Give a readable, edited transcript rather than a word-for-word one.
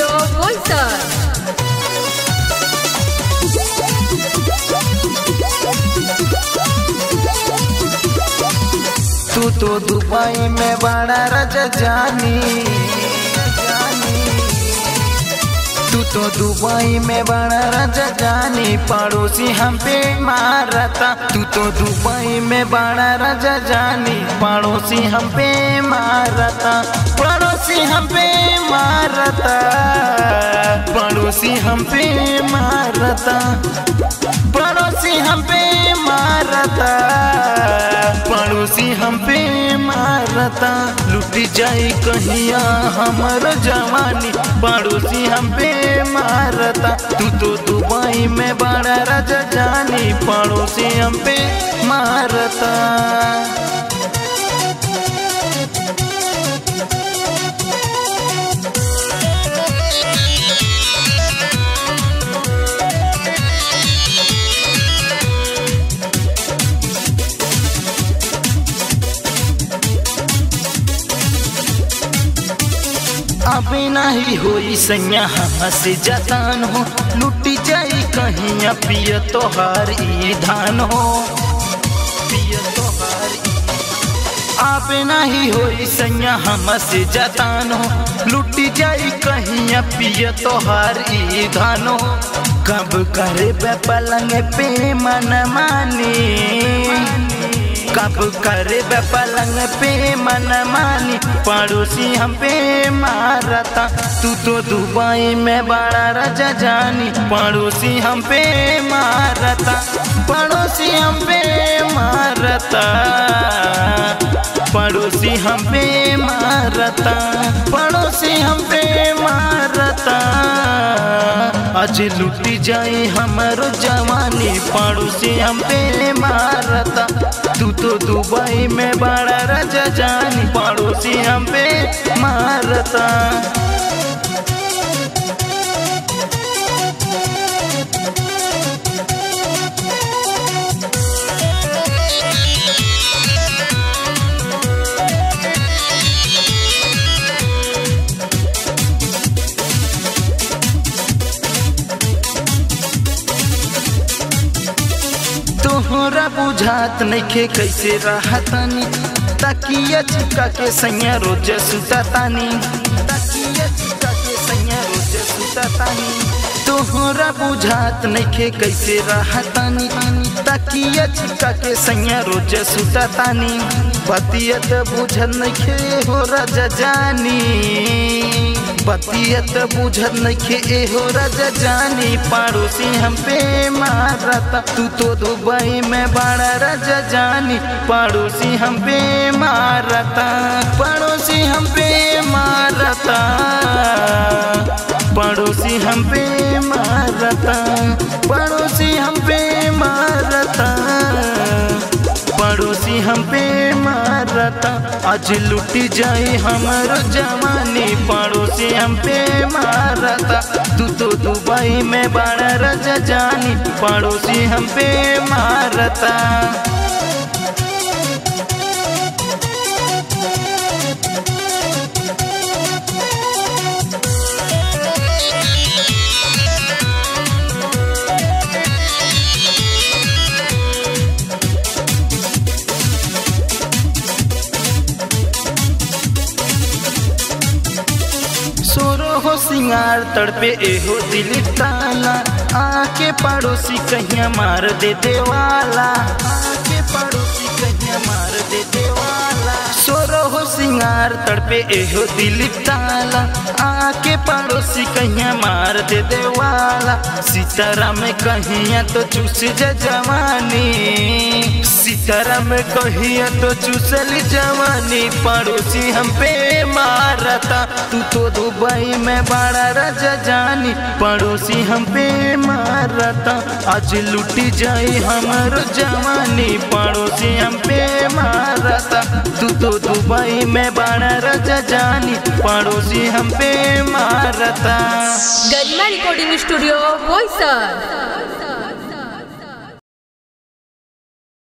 Studio Boisar. तू तो Dubai में बड़ा राजा जानी, तू तो दुबई में बड़ा राजा जानी, पड़ोसी हम पे मारता। तू तो दुबई में बड़ा राजा जानी, पड़ोसी हम पे मारता, पड़ोसी हम पे मारता, पड़ोसी हम पे मारता, पड़ोसी हम पे मारता, पड़ोसी हम पे मारता। लुटी जाई कहिया हमर जवानी, पड़ोसी हम पे मारता। तू तो दुबई में बड़ा राजा जानी, पड़ोसी हम पे मारता। अभी नहीं होई सैया हमसे जतान हो, लुटी जाई कहीं पिय तोहार ई धान हो, पिय तोहार अब नहीं होई सैया हमसे जतान हो, लुटी जाई कहीं पिय तोहार ई धान हो। कब करे पलंग पे मन मानी, कब करे पलंग पे मन मानी, पड़ोसी हम पे मारता। तू तो दुबई में बड़ा राजा जानी, पड़ोसी हम पे मारता, पड़ोसी हम पे मारता, पड़ोसी हम पे मारता, पड़ोसी हम पे मारता। आज लुटी जाई हमारो जवानी, पड़ोसी हम पे मारता। तू तो दुबई में बड़ा राजा जानी, पड़ोसी हम पे मारता। तोहरा बुझात नइखे कैसे रहतानी, तकिया चिपका के सैया रोज सुतातानी, तकिया चिपका के सैया रोज सुतातानी। तोहरा बुझात नइखे कैसे रहतानी, तकिया चिपका के सैया रोज सुतातानी। बतियत बुझत नइखे हो राजा जानी, बतियत बुझत नइखे हो राजा जानी, पड़ोसी हम पे मारता। तू तो दुबई में बड़ा राजा जानी, पड़ोसी हम पे मारता, पड़ोसी हम पे मारता, पड़ोसी हम पे मारता, पड़ोसी हम पे मारता, पड़ोसी हम पे मारता। आज लुटी जाई हमारो जवानी, पड़ोसी हम पे मारता। तू तो दुबई में बड़ा राजा जानी, पड़ोसी हम पे मारता। सोरो हो सिंगार तड़पे एहो दिल ताला, आके पड़ोसी कहिया मार दे देवाला, आके पड़ोसी कहिया मार दे देवाला। सोरो हो सिंगार तड़पे एहो दिल ताला, आके पड़ोसी कहिया मार दे देवाला। सीताराम कहिया तो चूस जवानी, सीताराम कहिया तो चूसली जवानी, पड़ोसी हम पे मारता। तू तो दुबई में बड़ा राजा जानी, पड़ोसी हम पे मारता। आज लुटी जाई हमारो जवानी, पड़ोसी हम पे मारता। तू तो दुबई में बड़ा राजा जानी, पड़ोसी हम पे मारता। Garima recording studio Boisar.